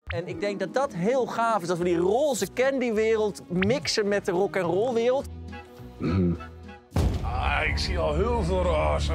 En ik denk dat dat heel gaaf is, dat we die roze candy-wereld mixen met de rock'n'roll-wereld. Ik zie al heel veel roze.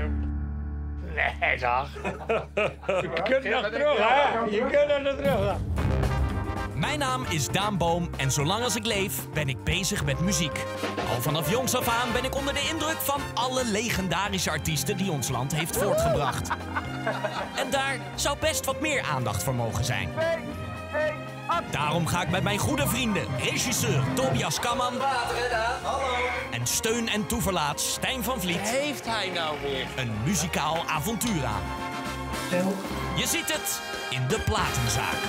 Nee, toch? Je kunt nog terug, hè? Je kunt nog terug. Mijn naam is Daan Boom en zolang als ik leef ben ik bezig met muziek. Al vanaf jongs af aan ben ik onder de indruk van alle legendarische artiesten die ons land heeft voortgebracht. En daar zou best wat meer aandacht voor mogen zijn. Daarom ga ik met mijn goede vrienden, regisseur Tobias Kamman en steun en toeverlaat Stijn van Vliet, Heeft hij nou weer? een muzikaal avontuur aan. Je ziet het in de platenzaak.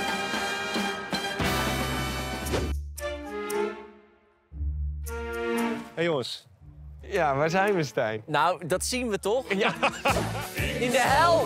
Hey jongens. Ja, waar zijn we, Stijn? Nou, dat zien we toch? Ja. In de hel!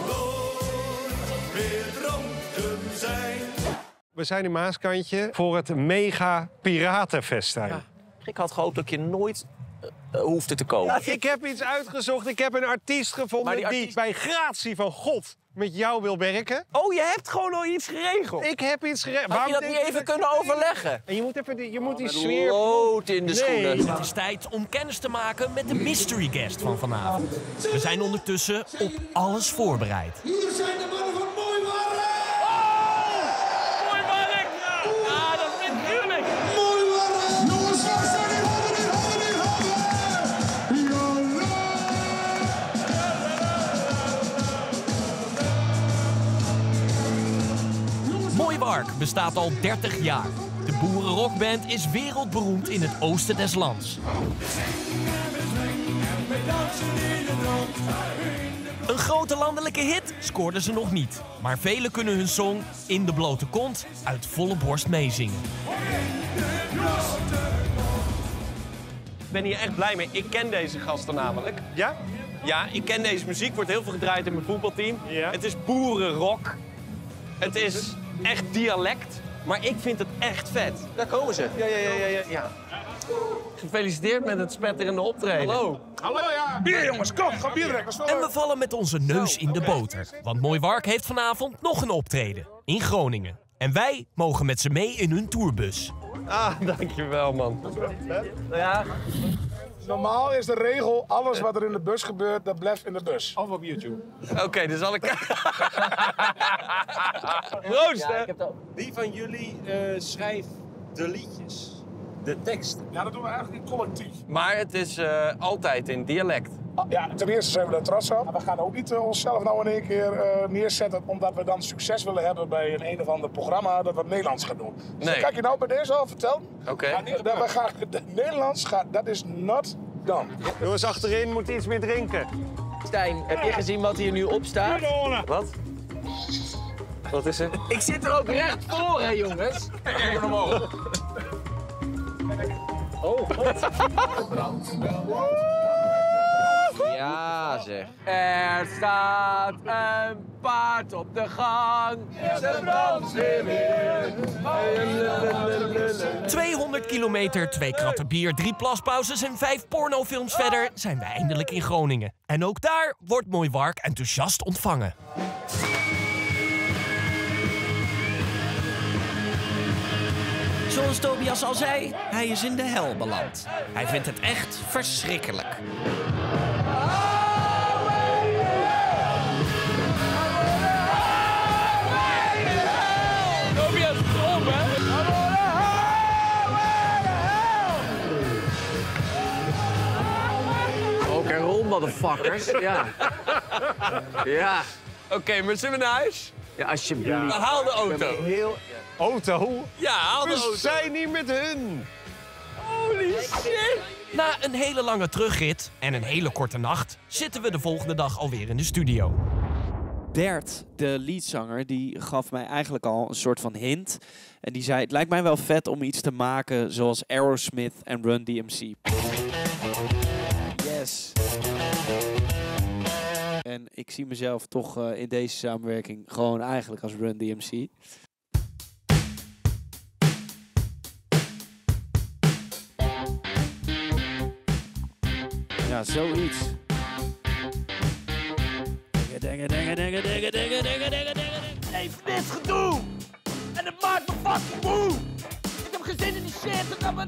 We zijn in Maaskantje voor het Mega Piratenfestijn. Ja. Ik had gehoopt dat je nooit hoefde te komen. Ja, ik heb iets uitgezocht. Ik heb een artiest gevonden Maar die die artiest- bij gratie van God met jou wil werken. Oh, je hebt gewoon al iets geregeld. Ik heb iets geregeld. Had je dat niet even kunnen overleggen? En je moet even die sfeer... Lood in de schoenen. Het is tijd om kennis te maken met de mystery guest van vanavond. We zijn ondertussen op alles voorbereid. Hier zijn de mannen van Mooiwark! Mooiwark! Ja, dat vind ik heerlijk. Mooiwark! Jongens, waar zijn die handen in, Mooiwark bestaat al 30 jaar. De boerenrockband is wereldberoemd in het oosten des lands. Een grote landelijke hit scoorden ze nog niet. Maar velen kunnen hun song In de blote kont uit volle borst meezingen. Ik ben hier echt blij mee. Ik ken deze gasten namelijk. Ja? Ja, ik ken deze muziek. Wordt heel veel gedraaid in mijn voetbalteam. Ja. Het is boerenrock. Het is echt dialect. Maar ik vind het echt vet. Daar komen ze. Ja. Gefeliciteerd met het spetterende optreden. Hallo. Hallo, ja. Bier, jongens, kom, ga bier drinken. En we vallen met onze neus in de boter. Want Mooiwark heeft vanavond nog een optreden. In Groningen. En wij mogen met ze mee in hun tourbus. Ah, dankjewel, man. Ja. Normaal is de regel, alles wat er in de bus gebeurt, dat blijft in de bus. Of op YouTube. Oké, dus zal ik... Proost, hè? Wie van jullie schrijft de liedjes? De teksten? Ja, dat doen we eigenlijk niet collectief. Maar het is altijd in dialect. Ja, ten eerste zijn we daar trots op. We gaan ook niet onszelf nou in één keer neerzetten omdat we dan succes willen hebben bij een of ander programma dat we het Nederlands gaan doen. Dus Nee. dat kan je nou bij deze al vertellen. Oké. Dat we gaan, Nederlands gaat, dat is not done. Jongens, achterin moet iets meer drinken. Stijn, heb je gezien wat hier nu op staat? Wat? Wat is er? Ik zit er ook recht voor, hè, jongens? Ja, zeg. Er staat een paard op de gang. Ze brandt weer 200 kilometer, 2 kratten bier, 3 plaspauzes en 5 pornofilms verder zijn we eindelijk in Groningen. En ook daar wordt Mooiwark enthousiast ontvangen. Zoals Tobias al zei, hij is in de hel beland. Hij vindt het echt verschrikkelijk. Tobias, op, hè? Ook en rol, motherfuckers. Ja. Ja. Oké, maar zullen we naar huis? Ja, alsjeblieft. Dan haal de auto. Heel... Auto? Ja, haal de We auto. zijn niet met hun. Holy shit. Na een hele lange terugrit en een hele korte nacht zitten we de volgende dag alweer in de studio. Bert, de leadzanger, die gaf mij eigenlijk al een soort van hint. En die zei, het lijkt mij wel vet om iets te maken zoals Aerosmith en Run DMC. Yes. En ik zie mezelf toch in deze samenwerking gewoon eigenlijk als Run DMC. Ja, zoiets. Hey, dit gedoe! En de fucking moe. Ik heb geen zin in die shit.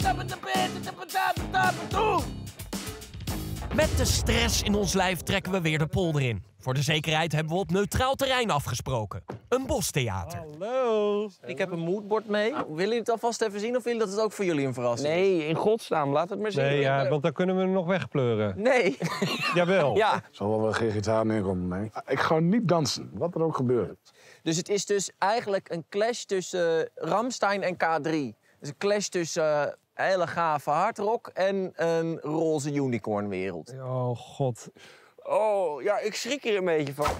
Met de stress in ons lijf trekken we weer de polder in. Voor de zekerheid hebben we op neutraal terrein afgesproken. Een bostheater. Hallo. Ik heb een moodboard mee. Willen jullie het alvast even zien of willen dat het ook voor jullie een verrassing is? Nee, in godsnaam, laat het maar zien. Nee, ja, want dan kunnen we hem nog wegpleuren. Nee. Jawel. Ja. Zal wel geen gitaar neerkomen, nee. Ik ga niet dansen, wat er ook gebeurt. Dus het is dus eigenlijk een clash tussen Rammstein en K3. Dus een clash tussen hele gave hardrock en een roze unicornwereld. Oh, god. Oh, ja, ik schrik hier een beetje van.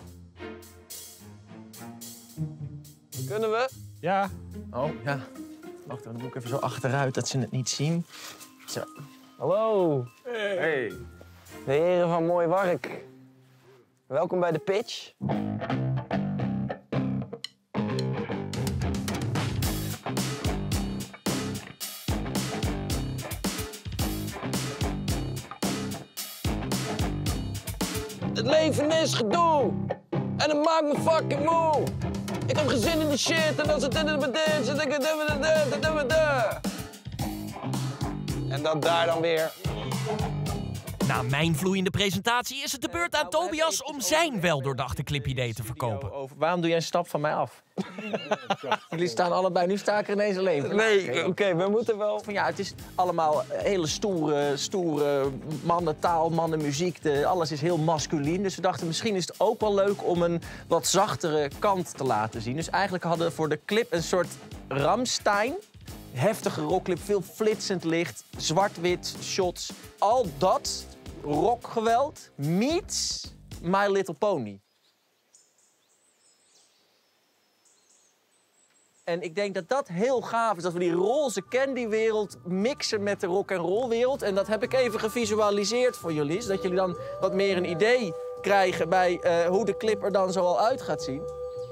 Kunnen we? Ja. Oh, ja. Wacht, dan doe ik even zo achteruit dat ze het niet zien. Zo. Hallo. Hey. De heren van Mooi Wark. Welkom bij de pitch. Het leven is gedoe. En het maakt me fucking moe. Ik heb geen zin in die shit. En als het in de en dat daar dan weer. Na mijn vloeiende presentatie is het de beurt aan Tobias om zijn weldoordachte clipidee te verkopen. Waarom doe jij een stap van mij af? Jullie staan allebei, nu sta ik er ineens alleen. Nee, oké, we moeten wel. Ja, het is allemaal hele stoere mannentaal, mannenmuziek. Alles is heel masculien. Dus we dachten, misschien is het ook wel leuk om een wat zachtere kant te laten zien. Dus eigenlijk hadden we voor de clip een soort Rammstein. Heftige rockclip, veel flitsend licht, zwart-wit shots. Al dat rockgeweld meets My Little Pony. En ik denk dat dat heel gaaf is, dat we die roze candy-wereld mixen met de rock-and-roll-wereld. En dat heb ik even gevisualiseerd voor jullie, zodat jullie dan wat meer een idee krijgen bij hoe de clip er dan zo al uit gaat zien.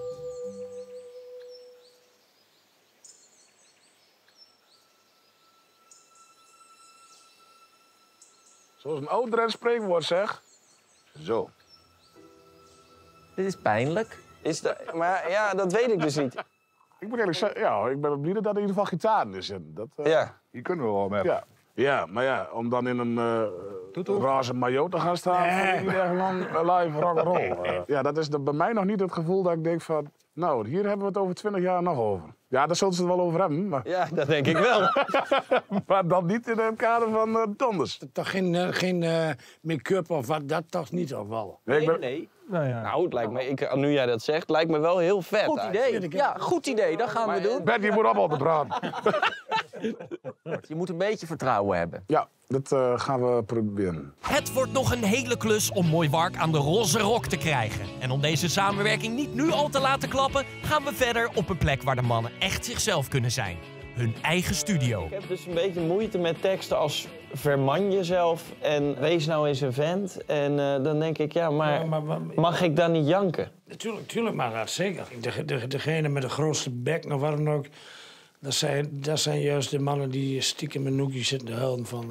Zoals een oud spreekwoord zegt. Zo. Dit is pijnlijk. Maar ja, dat weet ik dus niet. Ik moet eerlijk zeggen, ja, ik ben blij dat er in ieder geval gitaar is. Dat, Ja. Hier kunnen we wel mee. Ja, maar ja, om dan in een roze maillot te gaan staan, vind ik echt gewoon live rock'n'roll. Ja, dat is bij mij nog niet het gevoel dat ik denk van, nou, hier hebben we het over 20 jaar nog over. Ja, daar zullen ze het wel over hebben, maar... Ja, dat denk ik wel. Maar dan niet in het kader van Donders. Toch geen make-up of wat, dat toch niet of wel? Nee. Nou, het lijkt me, nu jij dat zegt, lijkt me wel heel vet. Goed idee. Ja, goed idee. Dat gaan we doen. Ben, je moet allemaal te praten. Je moet een beetje vertrouwen hebben. Ja, dat gaan we proberen. Het wordt nog een hele klus om Mooi Wark aan de roze rok te krijgen. En om deze samenwerking niet nu al te laten klappen, gaan we verder op een plek waar de mannen echt zichzelf kunnen zijn. Hun eigen studio. Ik heb dus een beetje moeite met teksten als verman jezelf en wees nou eens een vent. En dan denk ik, ja, maar mag ik dan niet janken? Tuurlijk mag dat, zeker. Degene met de grootste bek, of wat dan ook, dat zijn juist de mannen die stiekem met noekjes zitten te huilen van...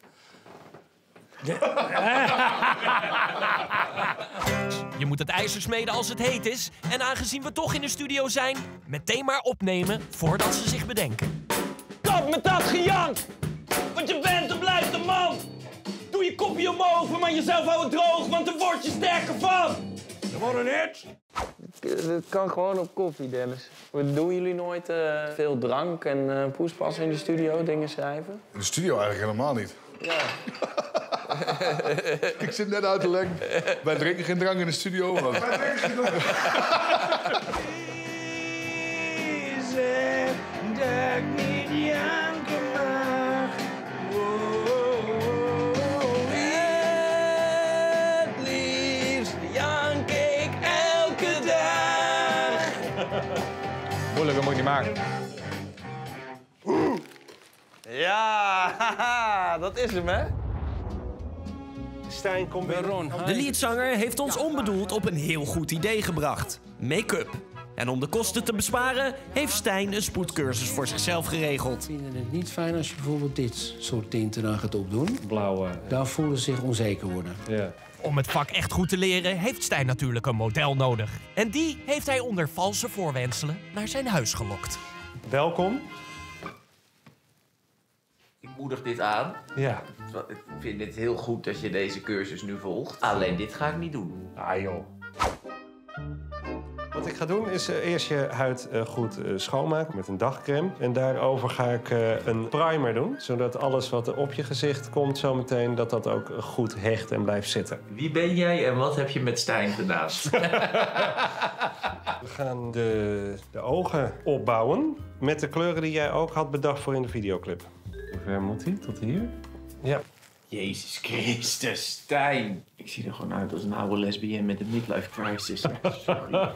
Je moet het ijzer smeden als het heet is. En aangezien we toch in de studio zijn, meteen maar opnemen voordat ze zich bedenken. Kap met dat gejank! Want je bent en blijft een man! Doe je kopje omhoog, maar jezelf houden droog, want daar word je sterker van! Dat wordt een hit! Het kan gewoon op koffie, Dennis. Doen jullie nooit veel drank en poespas in de studio, dingen schrijven? In de studio eigenlijk helemaal niet. Ja. Ik zit net uit te leggen. Wij drinken geen drank in de studio. Maar... Wij drinken geen drank. Het liefst jank ik elke dag. Moeilijker moet je niet maken. Ja, haha, dat is hem, hè? Stijn, kom weer. De leadzanger heeft ons onbedoeld op een heel goed idee gebracht. Make-up. En om de kosten te besparen, heeft Stijn een spoedcursus voor zichzelf geregeld. Vinden het niet fijn als je bijvoorbeeld dit soort tinten dan gaat opdoen? Blauwe. Daar voelen ze zich onzeker worden. Ja. Om het vak echt goed te leren, heeft Stijn natuurlijk een model nodig. En die heeft hij onder valse voorwendselen naar zijn huis gelokt. welkom. Ik moedig dit aan. Ja. Ik vind het heel goed dat je deze cursus nu volgt. Alleen dit ga ik niet doen. Ah joh. Wat ik ga doen is eerst je huid goed schoonmaken met een dagcreme. En daarover ga ik een primer doen. Zodat alles wat er op je gezicht komt zometeen, dat ook goed hecht en blijft zitten. Wie ben jij en wat heb je met Stijn gedaan? We gaan de ogen opbouwen met de kleuren die jij ook had bedacht voor in de videoclip. Hoe ver moet hij? Tot hier? Ja. Jezus Christus, Stijn. Ik zie er gewoon uit als een oude lesbienne met een midlife crisis. Sorry.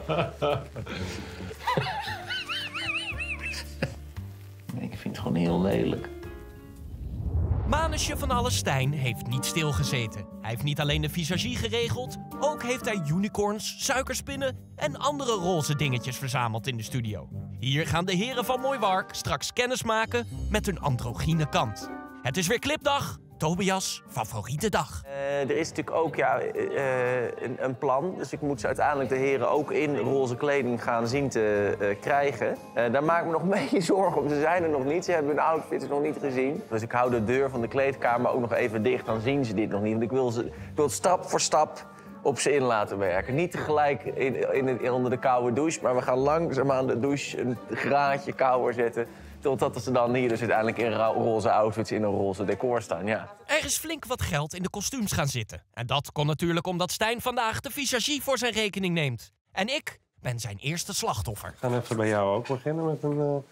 Nee, ik vind het gewoon heel lelijk. Manusje van Alle Stijn heeft niet stilgezeten. Hij heeft niet alleen de visagie geregeld, ook heeft hij unicorns, suikerspinnen en andere roze dingetjes verzameld in de studio. Hier gaan de heren van Mooi Wark straks kennis maken met hun androgyne kant. Het is weer clipdag. Tobias' favoriete dag. Er is natuurlijk ook een plan. Dus ik moet ze uiteindelijk de heren ook in roze kleding gaan zien te krijgen. Daar maak ik me nog een beetje zorgen om. Ze zijn er nog niet. Ze hebben hun outfits nog niet gezien. Dus ik hou de deur van de kleedkamer ook nog even dicht. Dan zien ze dit nog niet. Want ik wil het stap voor stap op ze in laten werken. Niet tegelijk onder de koude douche. Maar we gaan langzaam aan de douche een graadje kouder zetten. Totdat ze dan hier dus uiteindelijk in roze outfits in een roze decor staan, ja. Er is flink wat geld in de kostuums gaan zitten. En dat kon natuurlijk omdat Stijn vandaag de visagie voor zijn rekening neemt. En ik ben zijn eerste slachtoffer. We gaan even bij jou ook beginnen met een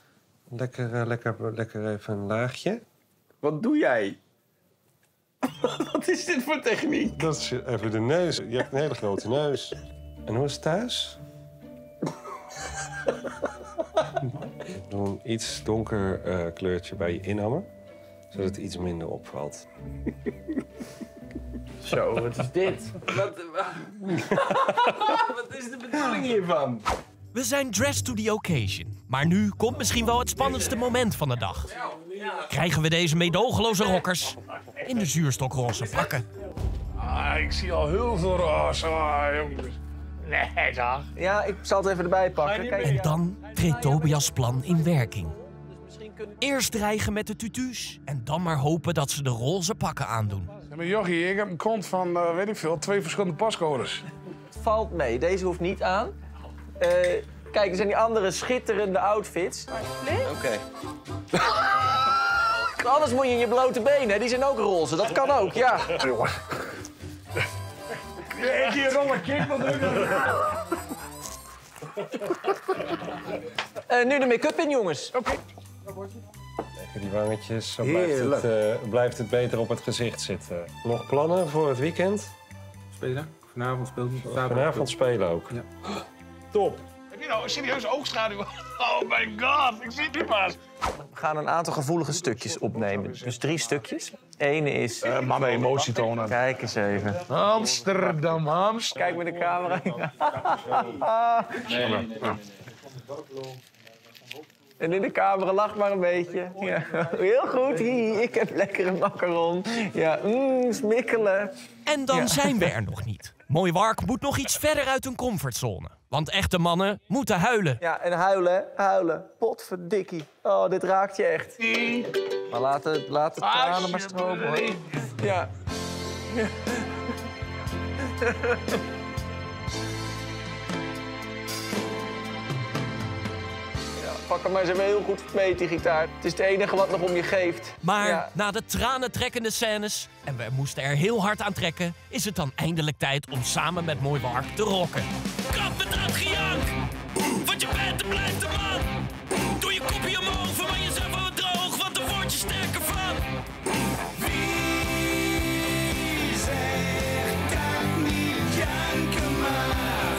lekker even een laagje. Wat doe jij? Wat is dit voor techniek? Dat is even de neus. Je hebt een hele grote neus. En hoe is het thuis? Doe een iets donker kleurtje bij je inhammen, zodat het iets minder opvalt. Zo, wat is dit? Wat is de bedoeling hiervan? We zijn dressed to the occasion. Maar nu komt misschien wel het spannendste moment van de dag. Krijgen we deze meedogenloze rockers in de zuurstokroze pakken? Ik zie al heel veel roze, jongens. Nee, toch? Ja, ik zal het even erbij pakken. Kijk, en dan treedt Tobias' plan in werking. Eerst dreigen met de tutu's en dan maar hopen dat ze de roze pakken aandoen. Ja, maar Jochie, ik heb een kont van, weet ik veel, 2 verschillende pascodes. Het valt mee, deze hoeft niet aan. Kijk, er zijn die andere schitterende outfits. Oké. Anders moet je in je blote benen, die zijn ook roze. Dat kan ook, ja. Jongen. Ik hier rollen kick, wat doe je? Nu de make-up in, jongens. Oké. Lekker die wangetjes, zo blijft het beter op het gezicht zitten. Nog plannen voor het weekend? Spelen. Vanavond spelen. Vanavond spelen ook. Ja. Top. Heb je nou een serieuze oogschaduw? Oh my god, ik zie het niet pas. We gaan een aantal gevoelige stukjes opnemen. Dus 3 stukjes. Eén is... mannen emotie tonen. Kijk eens even. Amsterdam, Amsterdam. Kijk met de camera. Nee. En in de camera lach maar een beetje. Ja. Heel goed. Ik heb lekkere macaron. Ja, smikkelen. En dan zijn we er nog niet. Mooi Wark moet nog iets verder uit hun comfortzone. Want echte mannen moeten huilen. Ja, en huilen. Potverdikkie. Oh, dit raakt je echt. Maar laat het tranen maar stromen, hoor. Ja. Pak hem maar eens even heel goed mee, die gitaar. Het is het enige wat nog om je geeft. Maar na de tranentrekkende scènes, en we moesten er heel hard aan trekken, is het dan eindelijk tijd om samen met Mooi Wark te rocken. Kap met dat gejank! Want je bent en blijft een man! Doe je kopje omhoog, van jezelf wat droog, want dan word je sterker van! Wie zegt dat niet janken mag?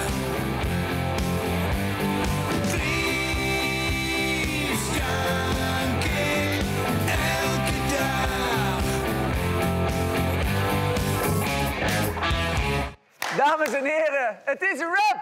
Liefst jank ik elke dag. Dames en heren, het is een rap!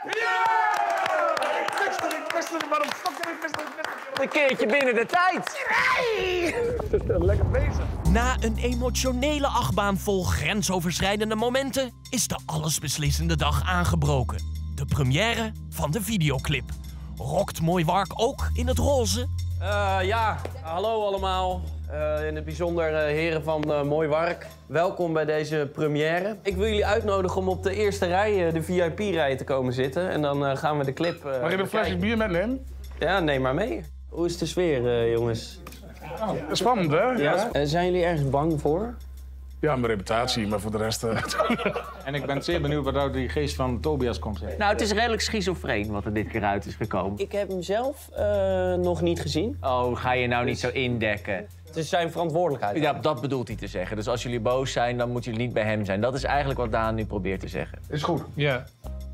Ik wist het, waarom fuck ik wist het? Een keertje binnen de tijd. Lekker bezig. Na een emotionele achtbaan vol grensoverschrijdende momenten is de allesbeslissende dag aangebroken. De première van de videoclip. Rokt Mooi Wark ook in het roze? Ja, hallo allemaal. In het bijzonder heren van Mooi Wark. Welkom bij deze première. Ik wil jullie uitnodigen om op de eerste rij, de VIP-rij, te komen zitten. En dan gaan we de clip Mag je een flesje bier metnemen? Ja, neem maar mee. Hoe is de sfeer, jongens? Spannend, hè? Ja. Zijn jullie ergens bang voor? Ja, mijn reputatie, maar voor de rest... En ik ben zeer benieuwd wat uit die geest van Tobias komt. Nou, het is redelijk schizofreen wat er dit keer uit is gekomen. Ik heb hem zelf nog niet gezien. Oh, ga je nou niet zo indekken? Het is zijn verantwoordelijkheid. Ja, dat bedoelt hij te zeggen. Dus als jullie boos zijn, dan moeten jullie niet bij hem zijn. Dat is eigenlijk wat Daan nu probeert te zeggen. Is goed. Ja.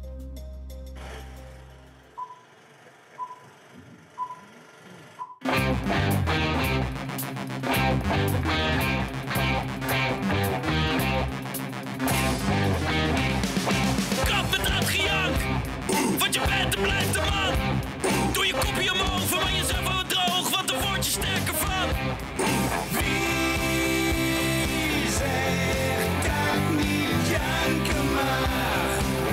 Kap met dat gejank, want je bent en blijft de man. Doe je kopje omhoog, verman jezelf wat droog, want dan word je sterker van. Wie zegt dat niet janken mag?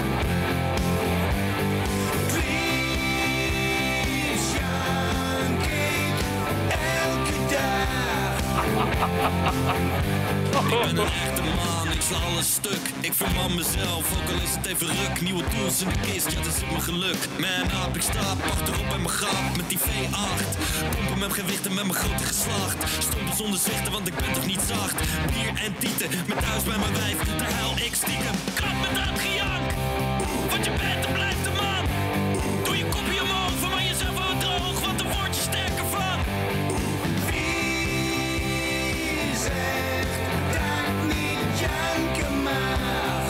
Liefst jank ik elke dag. Ik ben een echte man, ik sla alles stuk. Ik verman mezelf, ook al is het even ruk. Nieuwe tools in de kist, ja, dat zit mijn geluk. Man up, ik sta achterop bij mijn grap met die V8. Pompen met gewichten met mijn grote geslacht. Stompen zonder zichten, want ik ben toch niet zacht. Bier en tieten, met thuis bij mijn wijf, daar huil ik stiekem. Kap met dat gejank, want je bent en blijft de man. Doe je kopje omhoog, verman jezelf wat droog, want dan word je sterker van. Wie zegt dat niet janken mag?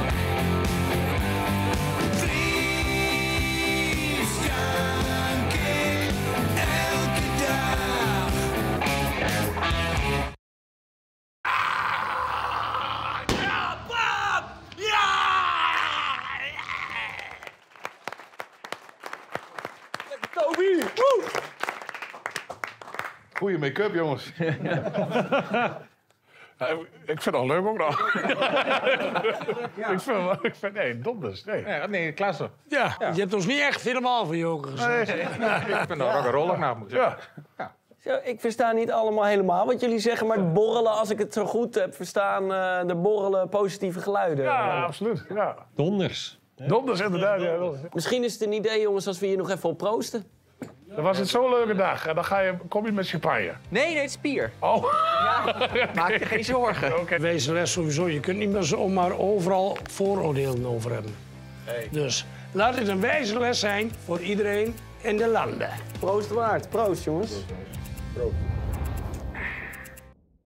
Liefst jank ik elke dag. Ja, pap! Ja! Toby! Woe! Goeie make-up, jongens. Ja, ik vind het al leuk ook nog. Ik vind nee, donders. Nee. Nee, klasse. Ja, je hebt ons niet echt helemaal van joker gezegd. Ik ben er ook een roller naar moet zeggen. Ja. Zo, ik versta niet allemaal helemaal wat jullie zeggen, maar borrelen, als ik het zo goed heb verstaan, de borrelen positieve geluiden. Ja, absoluut. Ja. Donders. Donders, inderdaad. Ja. Misschien is het een idee, jongens, als we hier nog even op proosten. Dan was het zo'n leuke dag. En dan kom je met champagne. Nee, het is bier. Oh. Maak je geen zorgen. Wijze les sowieso, je kunt niet meer zomaar overal vooroordelen over hebben. Dus laat het een wijze les zijn voor iedereen in de landen. Proost waard. Proost, jongens. Proost.